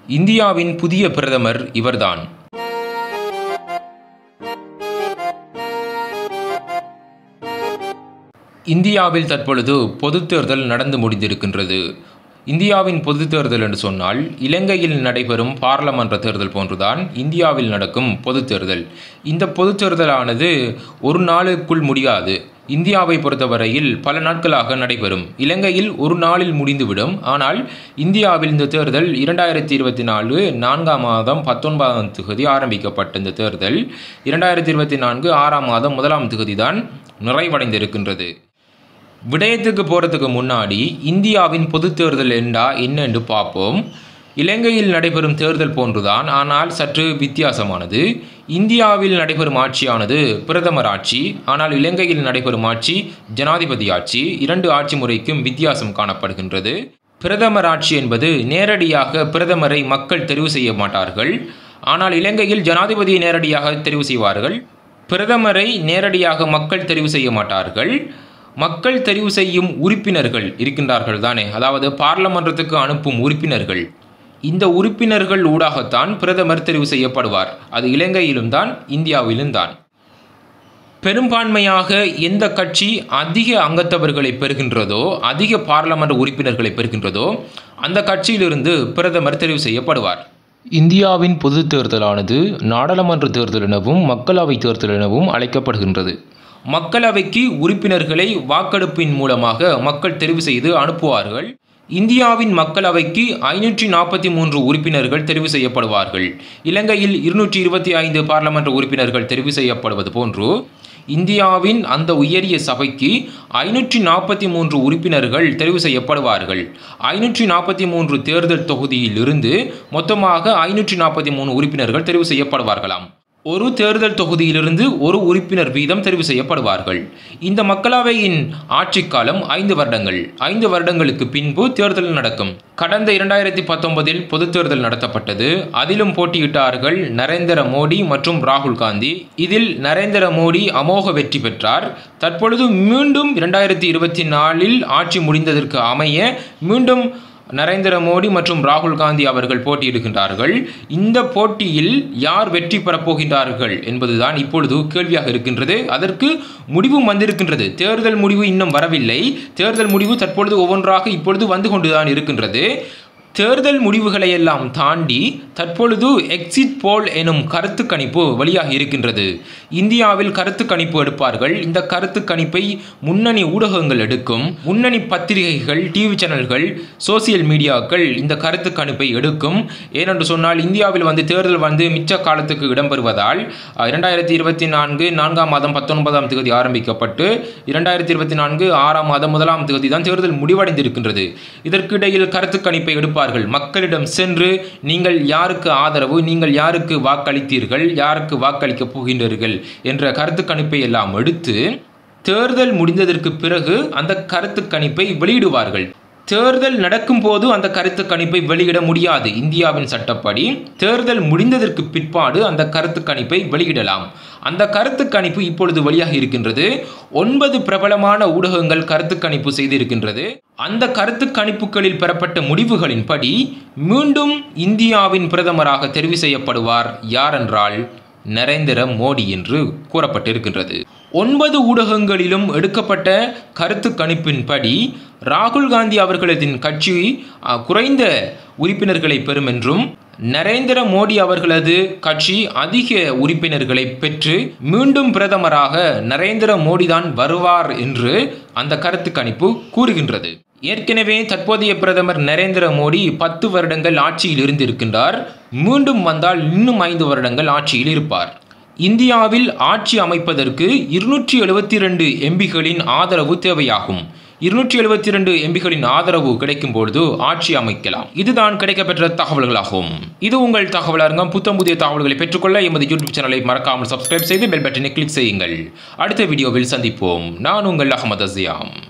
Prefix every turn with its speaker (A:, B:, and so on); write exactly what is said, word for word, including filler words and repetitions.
A: இந்தியாவின் புதிய பிரதமர் இவர்தான். இந்தியாவில் தற்பொழுது பொதுத் தேர்தல் நடந்து முடிந்திருக்கின்றது. இந்தியாவின் பொதுத் தேர்தல் என்று சொன்னால் இலங்கையில் நடைபெறும் பாராளுமன்ற தேர்தல் போன்றுதான் இந்தியாவில் நடக்கும் பொதுத் தேர்தல். இந்த பொதுத் தேர்தலானது ஒரு நாளுக்குள் முடியாது. இந்தியாவை பொறுத்தவரையில் பல நாட்களாக நடைபெறும். இலங்கையில் ஒரு நாளில் முடிந்துவிடும். ஆனால் இந்தியாவில் இந்த தேர்தல் இரண்டாயிரத்தி இருபத்தி நாலு நான்காம் மாதம் பத்தொன்பதாம் தேதி ஆரம்பிக்கப்பட்ட இந்த தேர்தல் இரண்டாயிரத்தி இருபத்தி நான்கு ஆறாம் மாதம் முதலாம் தேதி தான் நிறைவடைந்திருக்கின்றது. விடயத்துக்கு போகிறதுக்கு முன்னாடி இந்தியாவின் பொது தேர்தல் என்றா என்ன என்று பார்ப்போம். இலங்கையில் நடைபெறும் தேர்தல் போன்றுதான், ஆனால் சற்று வித்தியாசமானது. இந்தியாவில் நடைபெறும் ஆட்சியானது பிரதமர் ஆட்சி, ஆனால் இலங்கையில் நடைபெறும் ஆட்சி ஜனாதிபதி ஆட்சி. இரண்டு ஆட்சி முறைக்கும் வித்தியாசம் காணப்படுகின்றது. பிரதமர் ஆட்சி என்பது நேரடியாக பிரதமரை மக்கள் தெரிவு செய்ய மாட்டார்கள். ஆனால் இலங்கையில் ஜனாதிபதியை நேரடியாக தெரிவு செய்வார்கள். பிரதமரை நேரடியாக மக்கள் தெரிவு செய்ய மாட்டார்கள். மக்கள் தெரிவு செய்யும் உறுப்பினர்கள் இருக்கின்றார்கள் தானே, அதாவது பாராளுமன்றத்துக்கு அனுப்பும் உறுப்பினர்கள். இந்த உறுப்பினர்கள் ஊடாகத்தான் பிரதமர் தெரிவு செய்யப்படுவார். அது இலங்கையிலும் தான் இந்தியாவிலும் தான். பெரும்பான்மையாக எந்த கட்சி அதிக அங்கத்தவர்களை பெறுகின்றதோ, அதிக பாராளுமன்ற உறுப்பினர்களை பெறுகின்றதோ அந்த கட்சியிலிருந்து பிரதமர் தெரிவு செய்யப்படுவார். இந்தியாவின் பொது தேர்தலானது நாடாளுமன்ற தேர்தல் எனவும் மக்களவை தேர்தல் எனவும் அழைக்கப்படுகின்றது. மக்களவைக்கு உறுப்பினர்களை வாக்கெடுப்பின் மூலமாக மக்கள் தெரிவு செய்து அனுப்புவார்கள். இந்தியாவின் மக்களவைக்கு ஐநூற்றி நாற்பத்தி மூன்று உறுப்பினர்கள் தெரிவு செய்யப்படுவார்கள். இலங்கையில் இருநூற்றி இருபத்தி ஐந்து பாராளுமன்ற உறுப்பினர்கள் தெரிவு செய்யப்படுவது போன்று இந்தியாவின் அந்த உயரிய சபைக்கு ஐநூற்றி நாற்பத்தி மூன்று உறுப்பினர்கள் தெரிவு செய்யப்படுவார்கள். ஐநூற்றி நாற்பத்தி மூன்று தேர்தல் தொகுதியில் இருந்து மொத்தமாக ஐநூற்றி நாற்பத்தி மூணு உறுப்பினர்கள் தெரிவு செய்யப்படுவார்களாம். ஒரு தேர்தல் தொகுதியிலிருந்து ஒரு உறுப்பினர் வீதம் தெரிவு செய்யப்படுவார்கள். இந்த மக்களவையின் ஆட்சி காலம் ஐந்து வருடங்கள். ஐந்து வருடங்களுக்கு பின்பு தேர்தல் நடக்கும். கடந்த இரண்டாயிரத்தி பத்தொன்பதில் பொது தேர்தல் நடத்தப்பட்டது. அதிலும் போட்டியிட்டார்கள் நரேந்திர மோடி மற்றும் ராகுல் காந்தி. இதில் நரேந்திர மோடி அமோக வெற்றி பெற்றார். தற்பொழுது மீண்டும் இரண்டாயிரத்தி இருபத்தி நாலில் ஆட்சி முடிந்ததற்கு அமைய மீண்டும் நரேந்திர மோடி மற்றும் ராகுல் காந்தி அவர்கள் போட்டியிடுகின்றார்கள். இந்த போட்டியில் யார் வெற்றி பெறப்போகின்றார்கள் என்பதுதான் இப்பொழுது கேள்வியாக இருக்கின்றது. அதற்கு முடிவும் வந்திருக்கின்றது. தேர்தல் முடிவு இன்னும் வரவில்லை. தேர்தல் முடிவு தற்பொழுது ஒவ்வொன்றாக இப்பொழுது வந்து கொண்டுதான் இருக்கின்றது. தேர்தல் முடிவுகளை எல்லாம் தாண்டி தற்பொழுது எக்ஸிட் போல் எனும் கருத்து கணிப்பு வெளியாக இருக்கின்றது. இந்தியாவில் கருத்து கணிப்பு எடுப்பார்கள். இந்த கருத்து கணிப்பை முன்னணி ஊடகங்கள் எடுக்கும். முன்னணி பத்திரிகைகள், டிவி சேனல்கள், சோசியல் மீடியாக்கள் இந்த கருத்து கணிப்பை எடுக்கும். ஏனென்று சொன்னால் இந்தியாவில் வந்து தேர்தல் வந்து மிச்ச காலத்துக்கு இடம்பெறுவதால் இரண்டாயிரத்தி இருபத்தி நான்கு நான்காம் மாதம் பத்தொன்பதாம் தேதி ஆரம்பிக்கப்பட்டு இரண்டாயிரத்தி இருபத்தி நான்கு ஆறாம் மாதம் முதலாம் தேதி தான் தேர்தல் முடிவடைந்திருக்கின்றது. இதற்கிடையில் கருத்து கணிப்பை எடுப்பார்கள். மக்களிடம் சென்று நீங்கள் யாருக்கு ஆதரவு, நீங்கள் யாருக்கு வாக்களித்தீர்கள், யாருக்கு வாக்களிக்க போகின்றீர்கள் என்ற கருத்து கணிப்பை எல்லாம் எடுத்து தேர்தல் முடிந்ததற்கு பிறகு அந்த கருத்து கணிப்பை வெளியிடுவார்கள். தேர்தல் நடக்கும் போது அந்த கருத்து கணிப்பை வெளியிட முடியாது. இந்தியாவின் சட்டப்படி தேர்தல் முடிந்ததற்கு பிற்பாடு அந்த கருத்து கணிப்பை வெளியிடலாம். அந்த கருத்து கணிப்பு இப்பொழுது வெளியாக இருக்கின்றது. ஒன்பது பிரபலமான ஊடகங்கள் கருத்து கணிப்பு செய்திருக்கின்றது. அந்த கருத்து கணிப்புகளில் பெறப்பட்ட முடிவுகளின்படி மீண்டும் இந்தியாவின் பிரதமராக தெரிவு செய்யப்படுவார் யாரென்றால் நரேந்திர மோடி என்று கூறப்பட்டிருக்கின்றது. ஒன்பது ஊடகங்களிலும் எடுக்கப்பட்ட கருத்து கணிப்பின்படி ராகுல் காந்தி அவர்களதின் கட்சி குறைந்த உறுப்பினர்களை பெறும் என்றும், நரேந்திர மோடி அவர்களது கட்சி அதிக உறுப்பினர்களை பெற்று மீண்டும் பிரதமராக நரேந்திர மோடி தான் வருவார் என்று அந்த கருத்து கணிப்பு கூறுகின்றது. ஏற்கனவே தற்போதைய பிரதமர் நரேந்திர மோடி பத்து வருடங்கள் ஆட்சியில் இருந்திருக்கின்றார். மீண்டும் வந்தால் இன்னும் ஐந்து வருடங்கள் ஆட்சியில் இருப்பார். இந்தியாவில் ஆட்சி அமைப்பதற்கு இருநூற்றி எழுபத்தி இரண்டு எம்பிகளின் ஆதரவு தேவையாகும். இருநூற்றி எழுபத்தி இரண்டு எம்பிகளின் ஆதரவு கிடைக்கும் பொழுது ஆட்சி அமைக்கலாம். இதுதான் கிடைக்கப்பெற்ற தகவல்களாகும். இது உங்கள் தகவல் அரங்கம். புத்தம் புதிய தகவல்களை பெற்றுக்கொள்ள எமது யூடியூப் சேனலை மறக்காமல் சப்ஸ்கிரைப் செய்து பெல் பட்டனை கிளிக் செய்யுங்கள். அடுத்த வீடியோவில் சந்திப்போம். நான் உங்கள் அகமது அசியாம்.